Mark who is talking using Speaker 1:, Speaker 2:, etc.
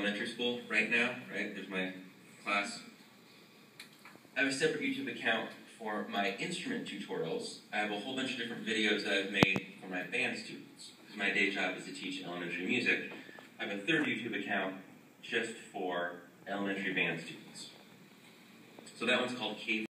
Speaker 1: elementary school right now, right? There's my class. I have a separate YouTube account for my instrument tutorials. I have a whole bunch of different videos that I've made for my band students. My day job is to teach elementary music. I have a third YouTube account just for elementary band students. So that one's called K